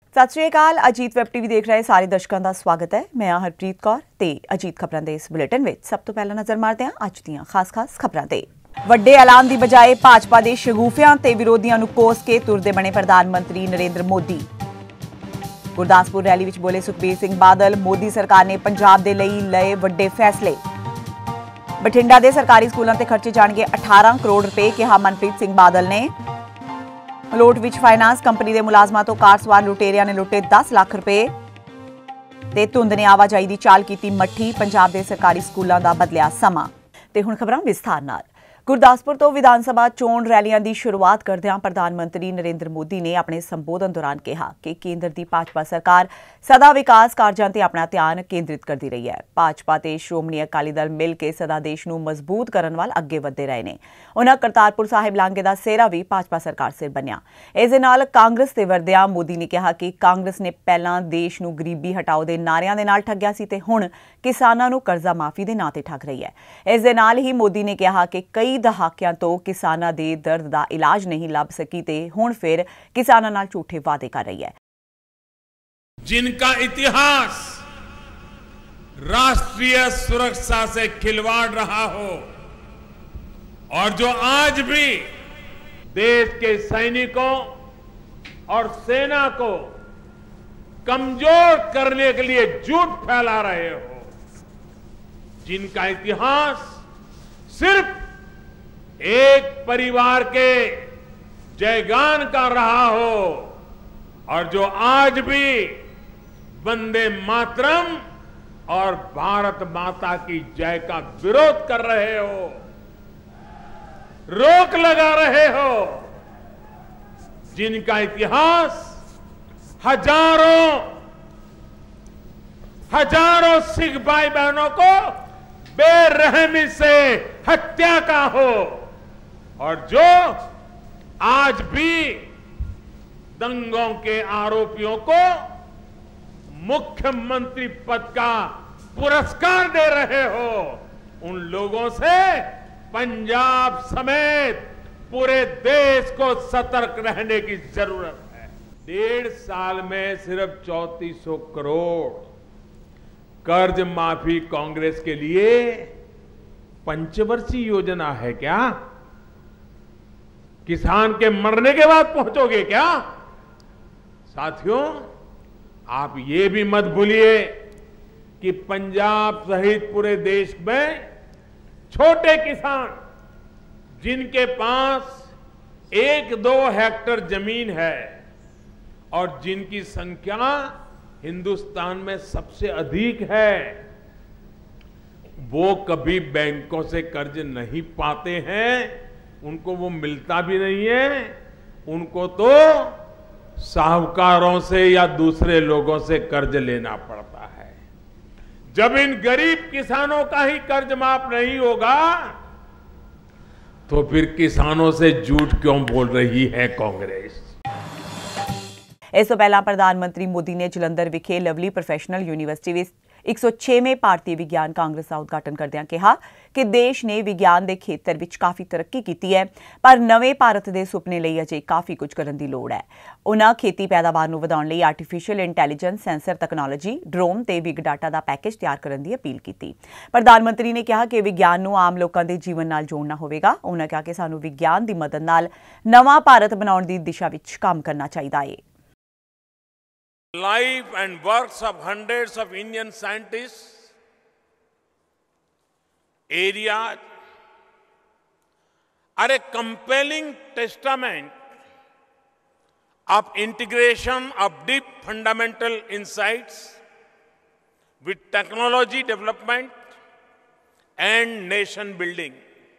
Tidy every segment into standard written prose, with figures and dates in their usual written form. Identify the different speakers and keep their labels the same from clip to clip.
Speaker 1: सत श्री अकाल। Ajit web TV देख रहे सारे दर्शकों का स्वागत है। मैं हरप्रीत कौर ते अजीत खबरों के इस बुलेटिन में सब तो पहला नजर मारते हैं अज दीयां खास खबरों ते। वड्डे ऐलान की बजाय भाजपा के शगूफियां ते विरोधियों नूं कोस के तुरदे बने प्रधानमंत्री नरेंद्र मोदी। गुरदासपुर रैली विच बोले सुखबीर सिंह बादल, मोदी सरकार ने पंजाब दे लई लए वड्डे फैसले। बठिंडा के सरकारी स्कूलों ते खर्चे जाणगे 18 करोड़ रुपए, कहा मनप्रीत सिंह बादल ने। मलोट विच फाइनांस कंपनी के मुलाजमां तो कार सवार लुटेरिया ने लुटे 10 लाख रुपए ते धुंध ने आवाजाही की चाल की मट्ठी। पंजाब के सरकारी स्कूलों का बदलिया समा। ते हुण खबरां विस्तार नाल। गुरदासपुर तो विधानसभा चोण रैलियां की शुरुआत करदिआं प्रधानमंत्री नरेंद्र मोदी ने अपने संबोधन दौरान कहा कि केंद्र की भाजपा सरकार सदा विकास कार्यां ते अपना ध्यान केंद्रित करती रही है। भाजपा ते श्रोमणी अकाली दल मिल के सदा देश नूं मजबूत करन वाल अगे वधदे रहे ने। उन्हां करतारपुर साहिब लांघे दा सेहरा भी भाजपा सरकार सिर बनिया। इस दे नाल कांग्रेस ते वरदिआं मोदी ने कहा कि कांग्रेस ने पहलां देश नूं गरीबी हटाओ दे नारिਆਂ दे नाल ठग्गिਆ सी ते हुण किसानां नूं कर्जा माफी दे नां ते ठग रही है। इस दे नाल ही मोदी ने कहा कि कई दहाकिਆਂ तो किसानां दे दर्द दा इलाज नहीं लभ सकी ते हुण फिर किसानां नाल झूठे वादे कर रही है।
Speaker 2: जिनका इतिहास राष्ट्रीय सुरक्षा से खिलवाड़ रहा हो और जो आज भी देश के सैनिकों और सेना को कमजोर करने के लिए झूठ फैला रहे हो, जिनका इतिहास सिर्फ एक परिवार के जयगान का रहा हो और जो आज भी वंदे मातरम और भारत माता की जय का विरोध कर रहे हो, रोक लगा रहे हो, जिनका इतिहास हजारों सिख भाई बहनों को बेरहमी से हत्या का हो और जो आज भी दंगों के आरोपियों को मुख्यमंत्री पद का पुरस्कार दे रहे हो, उन लोगों से पंजाब समेत पूरे देश को सतर्क रहने की जरूरत है। 1.5 साल में सिर्फ 3400 करोड़ कर्ज माफी कांग्रेस के लिए पंचवर्षीय योजना है क्या? किसान के मरने के बाद पहुंचोगे क्या? साथियों, आप ये भी मत भूलिए कि पंजाब सहित पूरे देश में छोटे किसान जिनके पास 1-2 हेक्टेयर जमीन है और जिनकी संख्या हिंदुस्तान में सबसे अधिक है, वो कभी बैंकों से कर्ज नहीं पाते हैं, उनको वो मिलता भी नहीं है, उनको तो साहूकारों से या दूसरे लोगों से कर्ज लेना पड़ता है। जब इन गरीब किसानों का ही कर्ज माफ नहीं होगा तो फिर किसानों से झूठ क्यों बोल रही है कांग्रेस?
Speaker 1: इस तो पहला प्रधानमंत्री मोदी ने जलंधर विखे लवली प्रोफैशनल यूनिवर्सिटी में 106वें भारतीय विज्ञान कांग्रेस का उद्घाटन करदिआं कहा कि देश ने विज्ञान के खेतर में काफ़ी तरक्की की है, पर नवे भारत के सुपने लिए अजे काफ़ी कुछ करने की लोड़ है। उन्होंने खेती पैदावार नूं वधाउण लई artificial intelligence, sensor technology, drone ते बिग डाटा का पैकेज तैयार करने की अपील की। प्रधानमंत्री ने कहा कि विज्ञान नूं आम लोगों के जीवन नाल जोड़ना होवेगा। उन्होंने कहा कि सानूं विज्ञान की मदद नाल नवा भारत बनाउण की दिशा विच काम करना चाहिए है।
Speaker 2: Life and works of hundreds of Indian scientists, areas are a compelling testament of integration of deep fundamental insights with technology development and nation building.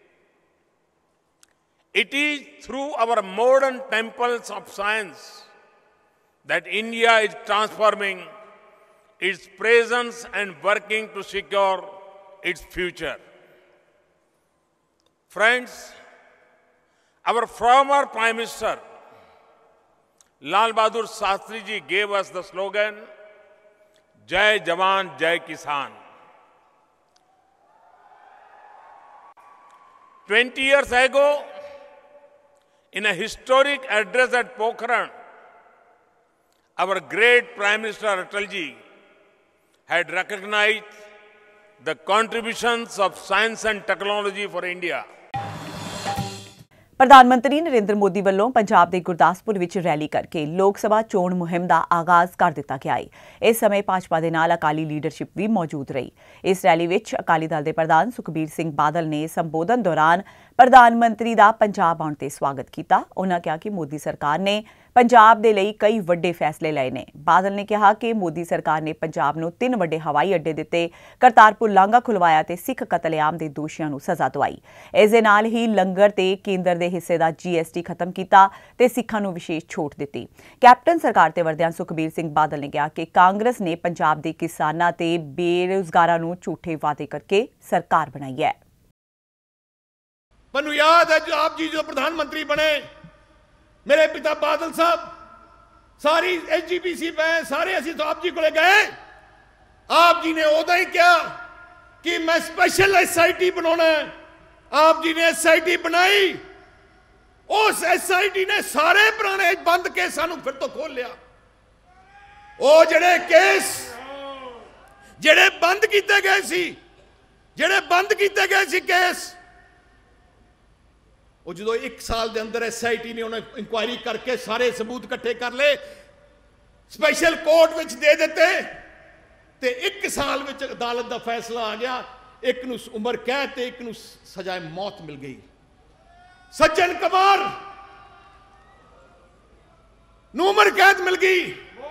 Speaker 2: It is through our modern temples of science that India is transforming its presence and working to secure its future. Friends, our former Prime Minister Lal Bahadur Shastri ji gave us the slogan, Jai Jawan, Jai Kisan. 20 years ago, in a historic address at Pokhran, our great Prime Minister Atal ji had recognized the contributions of science and technology for India.
Speaker 1: ਪ੍ਰਧਾਨ ਮੰਤਰੀ ਨਰਿੰਦਰ ਮੋਦੀ ਵੱਲੋਂ ਪੰਜਾਬ ਦੇ ਗੁਰਦਾਸਪੁਰ ਵਿੱਚ rally ਕਰਕੇ ਲੋਕ ਸਭਾ ਚੋਣ ਮੁਹਿੰਮ ਦਾ ਆਗਾਜ਼ ਕਰ ਦਿੱਤਾ ਗਿਆ ਹੈ। ਇਸ ਸਮੇਂ ਭਾਜਪਾ ਦੇ ਨਾਲ ਅਕਾਲੀ ਲੀਡਰਸ਼ਿਪ ਵੀ ਮੌਜੂਦ ਰਹੀ। ਇਸ ਰੈਲੀ ਵਿੱਚ ਅਕਾਲੀ ਦਲ ਦੇ ਪ੍ਰਧਾਨ ਸੁਖਬੀਰ ਸਿੰਘ ਬਾਦਲ ਨੇ ਸੰਬੋਧਨ ਦੌਰਾਨ ਪ੍ਰਧਾਨ ਮੰਤਰੀ ਦਾ ਪੰਜਾਬ ਆਉਣ ਤੇ ਸਵਾਗਤ ਕੀਤਾ। ਉਨ੍ਹਾਂ ਕਿਹਾ ਕਿ ਮੋਦੀ ਸਰਕਾਰ ਨੇ ਪੰਜਾਬ ਦੇ ਲਈ ਕਈ ਵੱਡੇ ਫੈਸਲੇ ਲਏ ਨੇ। ਬਾਦਲ ਨੇ ਕਿਹਾ ਕਿ ਮੋਦੀ ਸਰਕਾਰ ਨੇ ਪੰਜਾਬ ਨੂੰ 3 ਵੱਡੇ ਹਵਾਈ ਅੱਡੇ ਦਿੱਤੇ, ਕਰਤਾਰਪੁਰ ਲਾਂਘਾ ਖੁਲਵਾਇਆ ਤੇ ਸਿੱਖ ਕਤਲੇਆਮ ਦੇ ਦੋਸ਼ੀਆਂ ਨੂੰ ਸਜ਼ਾ ਦਵਾਈ। ਇਸ ਦੇ ਨਾਲ ਹੀ ਲੰਗਰ ਤੇ ਕੇਂਦਰ ਦੇ ਹਿੱਸੇ ਦਾ GST ਖਤਮ ਕੀਤਾ ਤੇ ਸਿੱਖਾਂ ਨੂੰ ਵਿਸ਼ੇਸ਼ ਛੋਟ ਦਿੱਤੀ। ਕੈਪਟਨ ਸਰਕਾਰ ਤੇ ਵਰਦਿਆਂ ਸੁਖਬੀਰ ਸਿੰਘ ਬਾਦਲ ਨੇ ਕਿਹਾ ਕਿ ਕਾਂਗਰਸ ਨੇ ਪੰਜਾਬ ਦੇ ਕਿਸਾਨਾਂ ਤੇ ਬੇਰੁਜ਼ਗਾਰਾਂ ਨੂੰ ਝੂਠੇ ਵਾਅਦੇ ਕਰਕੇ ਸਰਕਾਰ ਬਣਾਈ ਹੈ।
Speaker 3: ਮੈਨੂੰ ਯਾਦ ਹੈ ਜੋ ਆਪ ਜੀ ਜੋ ਪ੍ਰਧਾਨ ਮੰਤਰੀ ਬਣੇ, मेरे पिता बादल साहब सारी SGPC पे सारे असी तो आप जी को गए। आप जी ने उदा ही कहा कि मैं स्पेशल SIT बनाना है। आप जी ने SIT बनाई, उस SIT ने सारे पुराने बंद केसां नूं फिर तो खोल लिया। वो जिहड़े केस जिहड़े बंद कीते गए सी, जिहड़े बंद कीते गए सी केस, ਉਹ ਜਦੋਂ 1 ਸਾਲ ਦੇ ਅੰਦਰ SIT ਨੇ ਉਹਨਾਂ ਇਨਕੁਆਇਰੀ ਕਰਕੇ ਸਾਰੇ ਸਬੂਤ ਇਕੱਠੇ ਕਰ ਲਏ, ਸਪੈਸ਼ਲ ਕੋਰਟ ਵਿੱਚ ਦੇ ਦਿੱਤੇ ਤੇ 1 ਸਾਲ ਵਿੱਚ ਅਦਾਲਤ ਦਾ ਫੈਸਲਾ ਆ ਗਿਆ। ਇੱਕ ਨੂੰ ਉਮਰ ਕੈਦ ਤੇ ਇੱਕ ਨੂੰ ਸਜ਼ਾਏ ਮੌਤ ਮਿਲ ਗਈ। ਸੱਜਣ ਕੁਮਾਰ ਨੂੰ ਉਮਰ ਕੈਦ ਮਿਲ ਗਈ।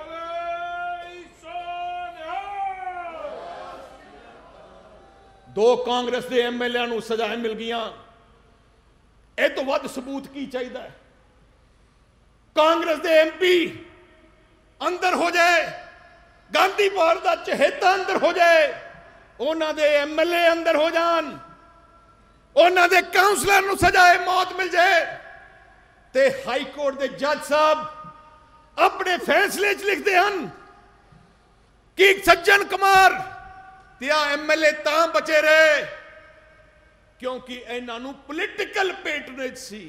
Speaker 3: 2 ਕਾਂਗਰਸ ਦੇ MLA ਨੂੰ ਸਜ਼ਾਏ ਮਿਲ ਗਈਆਂ। ਇਹ ਤੋਂ ਵੱਧ ਸਬੂਤ ਕੀ ਚਾਹੀਦਾ ਹੈ? ਕਾਂਗਰਸ ਦੇ MP ਅੰਦਰ ਹੋ ਜਾਏ, ਗਾਂਧੀ ਪਾਰਕ ਦਾ ਚਹੇਤਾ ਅੰਦਰ ਹੋ ਜਾਏ, ਉਹਨਾਂ ਦੇ MLA ਅੰਦਰ ਹੋ ਜਾਣ, ਉਹਨਾਂ ਦੇ ਕਾਉਂਸਲਰ ਨੂੰ ਸਜ਼ਾਏ ਮੌਤ ਮਿਲ ਜਾਏ ਤੇ ਹਾਈ ਕੋਰਟ ਦੇ ਜੱਜ ਸਾਹਿਬ ਆਪਣੇ ਫੈਸਲੇ 'ਚ ਲਿਖਦੇ ਹਨ ਕਿ ਸੱਜਣ ਕੁਮਾਰ ਤੇ ਆ MLA ਤਾਂ ਬਚੇ ਰਹੇ ਕਿਉਂਕਿ ਇਹਨਾਂ ਨੂੰ ਪੋਲੀਟੀਕਲ ਪੈਟਰਨੇਜ ਸੀ।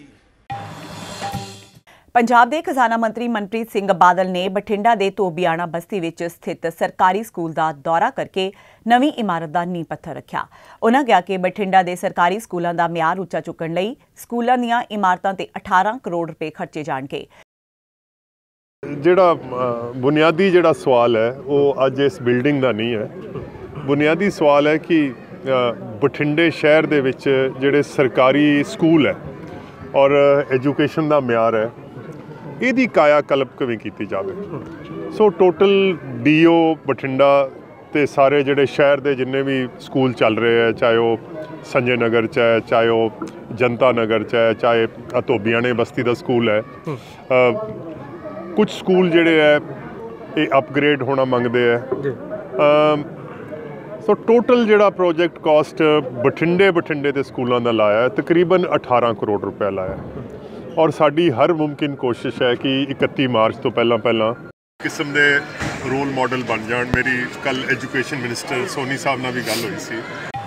Speaker 1: ਪੰਜਾਬ ਦੇ ਖਜ਼ਾਨਾ ਮੰਤਰੀ ਮਨਪ੍ਰੀਤ ਸਿੰਘ ਬਾਦਲ ਨੇ ਬਠਿੰਡਾ ਦੇ ਧੋਬੀਆਣਾ ਬਸਤੀ ਵਿੱਚ ਸਥਿਤ ਸਰਕਾਰੀ ਸਕੂਲ ਦਾ ਦੌਰਾ ਕਰਕੇ ਨਵੀਂ ਇਮਾਰਤ ਦਾ ਨੀਂਹ ਪੱਥਰ ਰੱਖਿਆ। ਉਨ੍ਹਾਂ ਕਿਹਾ ਕਿ ਬਠਿੰਡਾ ਦੇ ਸਰਕਾਰੀ ਸਕੂਲਾਂ ਦਾ ਮਿਆਰ ਉੱਚਾ ਚੁੱਕਣ ਲਈ ਸਕੂਲਾਂ ਦੀਆਂ ਇਮਾਰਤਾਂ ਤੇ 18 ਕਰੋੜ ਰੁਪਏ ਖਰਚੇ ਜਾਣਗੇ।
Speaker 4: ਜਿਹੜਾ ਬੁਨਿਆਦੀ ਜਿਹੜਾ ਸਵਾਲ ਹੈ ਉਹ ਅੱਜ ਇਸ ਬਿਲਡਿੰਗ ਦਾ ਨਹੀਂ ਹੈ। ਬੁਨਿਆਦੀ ਸਵਾਲ ਹੈ ਕਿ ਬਠਿੰਡੇ ਸ਼ਹਿਰ ਦੇ ਵਿੱਚ ਜਿਹੜੇ ਸਰਕਾਰੀ ਸਕੂਲ ਹੈ ਔਰ ਐਜੂਕੇਸ਼ਨ ਦਾ ਮਿਆਰ ਹੈ, ਇਹਦੀ ਕਾਇਆ ਕਲਪ ਕਿਵੇਂ ਕੀਤੀ ਜਾਵੇ। ਸੋ ਟੋਟਲ DO ਬਠਿੰਡਾ ਤੇ ਸਾਰੇ ਜਿਹੜੇ ਸ਼ਹਿਰ ਦੇ ਜਿੰਨੇ ਵੀ ਸਕੂਲ ਚੱਲ ਰਹੇ ਹੈ, ਚਾਹੇ ਉਹ ਸੰਜੇ ਨਗਰ 'ਚ ਹੈ, ਚਾਹੇ ਉਹ ਜਨਤਾ ਨਗਰ 'ਚ ਹੈ, ਚਾਹੇ ਧੋਬੀਆਣੇ ਬਸਤੀ ਦਾ ਸਕੂਲ ਹੈ, ਕੁਝ ਸਕੂਲ ਜਿਹੜੇ ਹੈ ਇਹ ਅਪਗ੍ਰੇਡ ਹੋਣਾ ਮੰਗਦੇ ਹੈ। ਸੋ ਟੋਟਲ ਜਿਹੜਾ ਪ੍ਰੋਜੈਕਟ ਕਾਸਟ ਬਠਿੰਡੇ ਦੇ ਸਕੂਲਾਂ ਦਾ ਲਾਇਆ ਤਕਰੀਬਨ 18 ਕਰੋੜ ਰੁਪਏ ਲਾਇਆ ਔਰ ਸਾਡੀ ਹਰ ਮੁਮਕਿਨ ਕੋਸ਼ਿਸ਼ ਹੈ ਕਿ 31 ਮਾਰਚ ਤੋਂ ਪਹਿਲਾਂ ਕਿਸਮ ਦੇ ਰੋਲ ਮਾਡਲ ਬਣ ਜਾਣ। ਮੇਰੀ ਕੱਲ ਐਜੂਕੇਸ਼ਨ ਮਿਨਿਸਟਰ ਸੋਨੀ ਸਾਹਿਬ ਨਾਲ ਵੀ ਗੱਲ ਹੋਈ ਸੀ।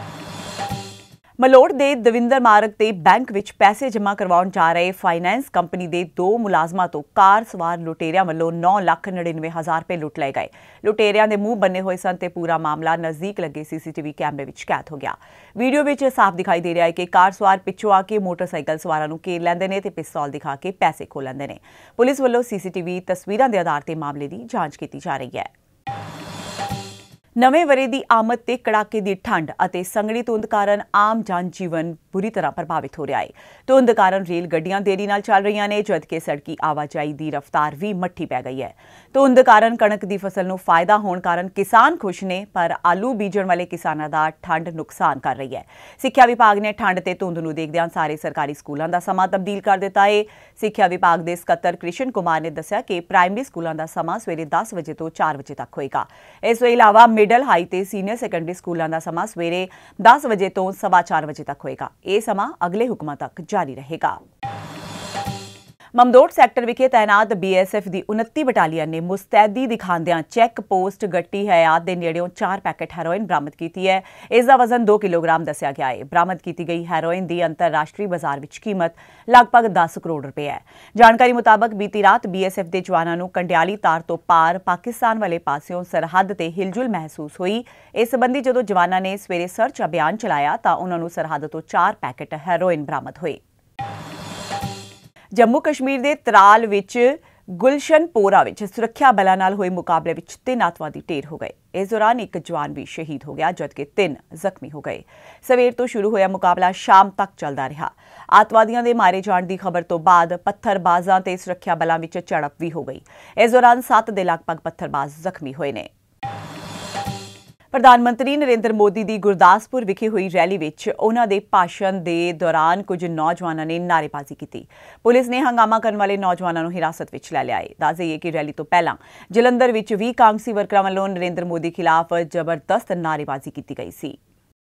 Speaker 1: ਮਲੋੜ ਦੇ ਦਵਿੰਦਰ ਮਾਰਗ ਤੇ ਬੈਂਕ ਵਿੱਚ ਪੈਸੇ ਜਮ੍ਹਾਂ ਕਰਵਾਉਣ ਜਾ ਰਹੇ ਫਾਈਨੈਂਸ ਕੰਪਨੀ ਦੇ 2 ਮੁਲਾਜ਼ਮਾਂ ਤੋਂ ਕਾਰ ਸਵਾਰ ਲੁਟੇਰਿਆਂ ਵੱਲੋਂ 9,99,000 ਰੁਪਏ ਲੁੱਟ ਲਏ ਗਏ। ਲੁਟੇਰਿਆਂ ਦੇ ਮੂੰਹ ਬੰਨੇ ਹੋਏ ਸਨ ਤੇ ਪੂਰਾ ਮਾਮਲਾ ਨਜ਼ਦੀਕ ਲੱਗੇ CCTV ਕੈਮਰੇ ਵਿੱਚ ਕੈਦ ਹੋ ਗਿਆ। ਵੀਡੀਓ ਵਿੱਚ ਸਾਫ਼ ਦਿਖਾਈ ਦੇ ਰਿਹਾ ਹੈ ਕਿ ਕਾਰ ਸਵਾਰ ਪਿੱਛੋਂ ਆ ਕੇ ਮੋਟਰਸਾਈਕਲ ਸਵਾਰਾਂ ਨੂੰ ਘੇਰ ਲੈਂਦੇ ਨੇ ਤੇ ਪਿਸਤੌਲ ਦਿਖਾ ਕੇ ਪੈਸੇ ਖੋਹ ਲੈਂਦੇ ਨੇ। ਪੁਲਿਸ ਵੱਲੋਂ CCTV ਤਸਵੀਰਾਂ ਦੇ ਆਧਾਰ ਤੇ ਮਾਮਲੇ ਦੀ ਜਾਂਚ ਕੀਤੀ ਜਾ ਰਹੀ ਹੈ। ਨਵੇਂ ਵਰ੍ਹੇ ਦੀ ਆਮਦ ਤੇ ਕੜਾਕੇ ਦੀ ਠੰਡ ਅਤੇ ਸੰਘਣੀ ਧੁੰਦ ਕਾਰਨ ਆਮ ਜਨ ਜੀਵਨ ਬੁਰੀ ਤਰ੍ਹਾਂ ਪ੍ਰਭਾਵਿਤ ਹੋ ਰਿਹਾ ਹੈ। ਧੁੰਦ ਕਾਰਨ ਰੇਲ ਗੱਡੀਆਂ ਦੇਰੀ ਨਾਲ ਚੱਲ ਰਹੀਆਂ ਨੇ, ਜਦਕਿ ਸੜਕੀ ਆਵਾਜਾਈ ਦੀ ਰਫ਼ਤਾਰ ਵੀ ਮੱਠੀ ਪੈ ਗਈ ਹੈ। ਧੁੰਦ ਕਾਰਨ ਕਣਕ ਦੀ ਫਸਲ ਨੂੰ ਫਾਇਦਾ ਹੋਣ ਕਾਰਨ ਕਿਸਾਨ ਖੁਸ਼ ਨੇ, ਪਰ ਆਲੂ ਬੀਜਣ ਵਾਲੇ ਕਿਸਾਨਾਂ ਦਾ ਠੰਡ ਨੁਕਸਾਨ ਕਰ ਰਹੀ ਹੈ। ਸਿੱਖਿਆ ਵਿਭਾਗ ਨੇ ਠੰਡ ਤੇ ਧੁੰਦ ਨੂੰ ਦੇਖਦਿਆਂ ਸਾਰੇ ਸਰਕਾਰੀ ਸਕੂਲਾਂ ਦਾ ਸਮਾਂ ਤਬਦੀਲ ਕਰ ਦਿੱਤਾ ਹੈ। ਸਿੱਖਿਆ ਵਿਭਾਗ ਦੇ ਸਕੱਤਰ ਕ੍ਰਿਸ਼ਨ ਕੁਮਾਰ ਨੇ ਦੱਸਿਆ ਕਿ ਪ੍ਰਾਇਮਰੀ ਸਕੂਲਾਂ ਦਾ ਸਮਾਂ ਸਵੇਰੇ 10 ਵਜੇ ਤੋਂ 4 ਵਜੇ ਤੱਕ ਹੋਏਗਾ। ਇਸ ਤੋਂ ਇਲਾਵਾ ਮਿਡਲ ਹਾਈ ਤੇ ਸੀਨੀਅਰ ਸੈਕੰਡਰੀ ਸਕੂਲਾਂ ਦਾ ਸਮਾਂ ਸਵੇਰੇ 10 ਵਜੇ ਤੋਂ 4:15 ਵਜੇ ਤੱਕ ਹੋਏਗਾ। ਇਹ ਸਮਾਂ ਅਗਲੇ ਹੁਕਮਾਂ ਤੱਕ ਜਾਰੀ ਰਹੇਗਾ। ਮਮਦੋਟ ਸੈਕਟਰ ਵਿਖੇ ਤੈਨਾਤ BSF ਦੀ 29 ਬਟਾਲੀਅਨ ਨੇ ਮੁਸਤੈਦੀ ਦਿਖਾਉਂਦਿਆਂ ਚੈੱਕ ਪੋਸਟ ਗੱਟੀ ਹਯਾਤ ਦੇ ਨੇੜਿਓਂ 4 ਪੈਕੇਟ ਹੈਰੋਇਨ ਬਰਾਮਦ ਕੀਤੀ ਹੈ। ਇਸ ਦਾ ਵਜ਼ਨ 2 ਕਿਲੋਗ੍ਰਾਮ ਦੱਸਿਆ ਗਿਆ ਹੈ। ਬਰਾਮਦ ਕੀਤੀ ਗਈ ਹੈਰੋਇਨ ਦੀ ਅੰਤਰਰਾਸ਼ਟਰੀ ਬਾਜ਼ਾਰ ਵਿੱਚ ਕੀਮਤ ਲਗਭਗ 10 ਕਰੋੜ ਰੁਪਏ ਹੈ। ਜਾਣਕਾਰੀ ਮੁਤਾਬਕ ਬੀਤੀ ਰਾਤ BSF ਦੇ ਜਵਾਨਾਂ ਨੂੰ ਕੰਡਿਆਲੀ ਤਾਰ ਤੋਂ ਪਾਰ ਪਾਕਿਸਤਾਨ ਵਾਲੇ ਪਾਸਿਓਂ ਸਰਹੱਦ ਤੇ ਹਿਲਜੁਲ ਮਹਿਸੂਸ ਹੋਈ। ਇਸ ਸੰਬੰਧੀ ਜਦੋਂ ਜਵਾਨਾਂ ਨੇ ਸਵੇਰੇ ਸਰਚ ਅਭਿਆਨ ਚਲਾਇਆ ਤਾਂ ਉਨ੍ਹਾਂ ਨੂੰ ਸਰਹੱਦ ਤੋਂ 4 ਪੈਕੇਟ ਹੈਰੋਇਨ ਬਰਾਮਦ ਹੋਏ। ਜੰਮੂ ਕਸ਼ਮੀਰ ਦੇ ਤਰਾਲ ਵਿੱਚ ਗੁਲਸ਼ਨਪੋਰਾ ਵਿੱਚ ਸੁਰੱਖਿਆ ਬਲਾਂ ਨਾਲ ਹੋਏ ਮੁਕਾਬਲੇ ਵਿੱਚ 3 ਅੱਤਵਾਦੀ ਢੇਰ ਹੋ ਗਏ। ਇਸ ਦੌਰਾਨ ਇੱਕ ਜਵਾਨ ਵੀ ਸ਼ਹੀਦ ਹੋ ਗਿਆ ਜਦਕਿ 3 ਜ਼ਖਮੀ ਹੋ ਗਏ। ਸਵੇਰ ਤੋਂ ਸ਼ੁਰੂ ਹੋਇਆ ਮੁਕਾਬਲਾ ਸ਼ਾਮ ਤੱਕ ਚੱਲਦਾ ਰਿਹਾ। ਅੱਤਵਾਦੀਆਂ ਦੇ ਮਾਰੇ ਜਾਣ ਦੀ ਖਬਰ ਤੋਂ ਬਾਅਦ ਪੱਥਰਬਾਜ਼ਾਂ ਤੇ ਸੁਰੱਖਿਆ ਬਲਾਂ ਵਿੱਚ ਝੜਪ ਵੀ ਹੋ ਗਈ। ਇਸ ਦੌਰਾਨ 7 ਦੇ ਲਗਭਗ ਪੱਥਰਬਾਜ਼ ਜ਼ਖਮੀ ਹੋਏ ਨੇ। ਪ੍ਰਧਾਨ ਮੰਤਰੀ ਨਰਿੰਦਰ ਮੋਦੀ ਦੀ ਗੁਰਦਾਸਪੁਰ ਵਿਖੇ ਹੋਈ ਰੈਲੀ ਵਿੱਚ ਉਨ੍ਹਾਂ ਦੇ ਭਾਸ਼ਣ ਦੇ ਦੌਰਾਨ ਕੁਝ ਨੌਜਵਾਨਾਂ ਨੇ ਨਾਅਰੇਬਾਜ਼ੀ ਕੀਤੀ। ਪੁਲਿਸ ਨੇ ਹੰਗਾਮਾ ਕਰਨ ਵਾਲੇ ਨੌਜਵਾਨਾਂ ਨੂੰ ਹਿਰਾਸਤ ਵਿੱਚ ਲੈ ਲਿਆ ਹੈ। ਦੱਸ ਦੇਈਏ ਕਿ ਰੈਲੀ ਤੋਂ ਪਹਿਲਾਂ ਜਲੰਧਰ ਵਿੱਚ ਵੀ ਕਾਂਗਰਸੀ ਵਰਕਰਾਂ ਵੱਲੋਂ ਨਰਿੰਦਰ ਮੋਦੀ ਖਿਲਾਫ ਜ਼ਬਰਦਸਤ ਨਾਅਰੇਬਾਜ਼ੀ ਕੀਤੀ ਗਈ ਸੀ।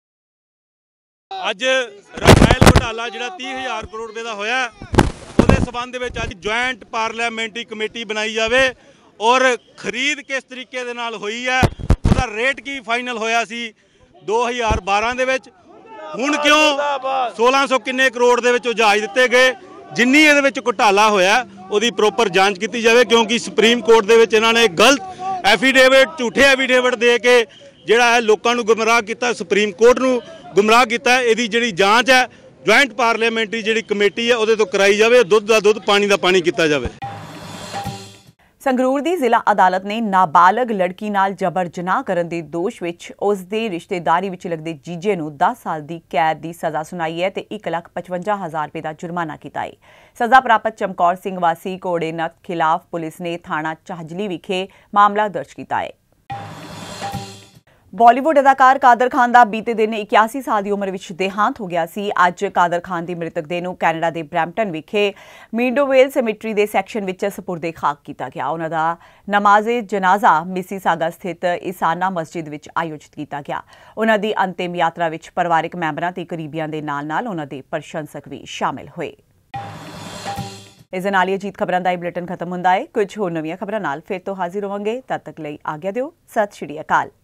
Speaker 5: ਅੱਜ ਰਾਫੇਲ ਘੁਟਾਲਾ ਜਿਹੜਾ 30,000 ਕਰੋੜ ਰੁਪਏ ਦਾ ਹੋਇਆ, ਉਹਦੇ ਸਬੰਧ ਵਿੱਚ ਅੱਜ ਜੁਆਇੰਟ ਪਾਰਲੀਮੈਂਟਰੀ ਕਮੇਟੀ ਬਣਾਈ ਜਾਵੇ ਔਰ ਖਰੀਦ ਕਿਸ ਤਰੀਕੇ ਦੇ ਨਾਲ ਹੋਈ ਹੈ, ਉਹਦਾ ਰੇਟ ਕੀ ਫਾਈਨਲ ਹੋਇਆ ਸੀ 2012 ਦੇ ਵਿੱਚ, ਹੁਣ ਕਿਉਂ 1600 ਕਿੰਨੇ ਕਰੋੜ ਦੇ ਵਿੱਚ ਉਹ ਜਹਾਜ਼ ਦਿੱਤੇ ਗਏ। ਜਿੰਨੀ ਇਹਦੇ ਵਿੱਚ ਘੁਟਾਲਾ ਹੋਇਆ ਉਹਦੀ ਪ੍ਰੋਪਰ ਜਾਂਚ ਕੀਤੀ ਜਾਵੇ, ਕਿਉਂਕਿ ਸੁਪਰੀਮ ਕੋਰਟ ਦੇ ਵਿੱਚ ਇਹਨਾਂ ਨੇ ਗਲਤ ਐਫੀਡੇਵਿਟ, ਝੂਠੇ ਐਫੀਡੇਵਿਟ ਦੇ ਕੇ ਜਿਹੜਾ ਹੈ ਲੋਕਾਂ ਨੂੰ ਗੁੰਮਰਾਹ ਕੀਤਾ, ਸੁਪਰੀਮ ਕੋਰਟ ਨੂੰ ਗੁੰਮਰਾਹ ਕੀਤਾ। ਇਹਦੀ ਜਿਹੜੀ ਜਾਂਚ ਹੈ ਜੁਆਇੰਟ ਪਾਰਲੀਮੈਂਟਰੀ ਜਿਹੜੀ ਕਮੇਟੀ ਹੈ ਉਹਦੇ ਤੋਂ ਕਰਾਈ ਜਾਵੇ, ਦੁੱਧ ਦਾ ਦੁੱਧ ਪਾਣੀ ਦਾ ਪਾਣੀ ਕੀਤਾ ਜਾਵੇ।
Speaker 1: ਸੰਗਰੂਰ ਦੀ ਜ਼ਿਲ੍ਹਾ ਅਦਾਲਤ ਨੇ ਨਾਬਾਲਗ ਲੜਕੀ ਨਾਲ ਜਬਰ ਜਨਾਹ ਕਰਨ ਦੇ ਦੋਸ਼ ਵਿੱਚ ਉਸ ਦੇ ਰਿਸ਼ਤੇਦਾਰੀ ਵਿੱਚ ਲੱਗਦੇ ਜੀਜੇ ਨੂੰ 10 ਸਾਲ ਦੀ ਕੈਦ ਦੀ ਸਜ਼ਾ ਸੁਣਾਈ ਹੈ ਤੇ 1,55,000 ਰੁਪਏ ਦਾ ਜੁਰਮਾਨਾ ਕੀਤਾ ਹੈ। ਸਜ਼ਾ ਪ੍ਰਾਪਤ ਚਮਕੌਰ ਸਿੰਘ ਵਾਸੀ ਕੋੜੇਨੱਥ ਖਿਲਾਫ ਪੁਲਿਸ ਨੇ ਥਾਣਾ ਚਾਹਜਲੀ ਵਿਖੇ ਮਾਮਲਾ ਦਰਜ ਕੀਤਾ ਹੈ। ਬਾਲੀਵੁੱਡ ਅਦਾਕਾਰ ਕਾਦਰ ਖਾਨ ਦਾ ਬੀਤੇ ਦਿਨ 81 ਸਾਲ ਦੀ ਉਮਰ ਵਿੱਚ ਦੇਹਾਂਤ ਹੋ ਗਿਆ ਸੀ। ਅੱਜ ਕਾਦਰ ਖਾਨ ਦੀ ਮ੍ਰਿਤਕ ਦੇਹ ਨੂੰ ਕੈਨੇਡਾ ਦੇ ਬਰੈਂਪਟਨ ਵਿਖੇ ਮੀਡੋਵੇਲ ਸੈਮੇਟਰੀ ਦੇ ਸੈਕਸ਼ਨ ਵਿੱਚ ਸਪੁਰਦੇ ਖਾਕ ਕੀਤਾ ਗਿਆ। ਉਹਨਾਂ ਦਾ ਨਮਾਜ਼ੇ ਜਨਾਜ਼ਾ ਮਿਸੀਸਾਗਾ ਸਥਿਤ ਇਸਾਨਾ ਮਸਜਿਦ ਵਿੱਚ ਆਯੋਜਿਤ ਕੀਤਾ ਗਿਆ। ਉਹਨਾਂ ਦੀ ਅੰਤਿਮ ਯਾਤਰਾ ਵਿੱਚ ਪਰਿਵਾਰਕ ਮੈਂਬਰਾਂ ਤੇ ਕਰੀਬੀਆਂ ਦੇ ਨਾਲ-ਨਾਲ ਉਹਨਾਂ ਦੇ ਪ੍ਰਸ਼ੰਸਕ ਵੀ ਸ਼ਾਮਿਲ ਹੋਏ। ਇਸ ਦੇ ਨਾਲ ਹੀ ਅਜੀਤ ਖਬਰਾਂ ਦਾ ਇਹ ਬੁਲੇਟਿਨ ਖਤਮ ਹੁੰਦਾ ਹੈ। ਕੁਝ ਹੋਰ ਨਵੀਆਂ ਖਬਰਾਂ ਨਾਲ ਫਿਰ ਤੋਂ ਹਾਜ਼ਰ ਹੋਵਾਂਗੇ। ਤਦ ਤੱਕ ਲਈ ਆਗਿਆ ਦਿਓ। ਸਤਿ ਸ਼੍ਰੀ ਅਕਾਲ।